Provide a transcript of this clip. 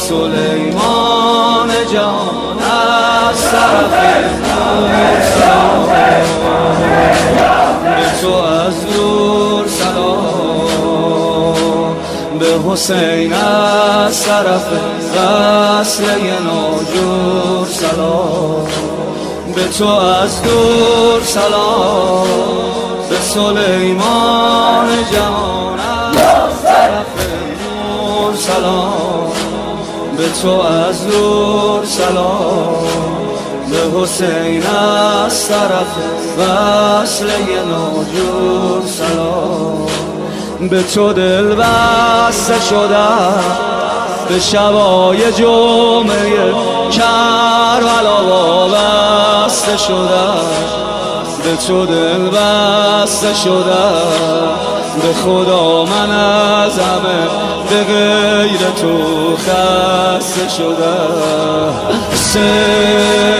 سلیمان جان از طرف سلام، به تو از دور سلام، به حسین از طرف وصله ناجور سلام، به تو از دور سلام، به سلیمان جان از طرف نور سلام، به تو از دور سلام، به حسین از طرف وصله ناجور سلام، به تو دل بسته شدم به شبای جمعه کربلا وابسته شدم، به تو دل بسته شدم، به خدا من از همه به غیر تو خسته شدم.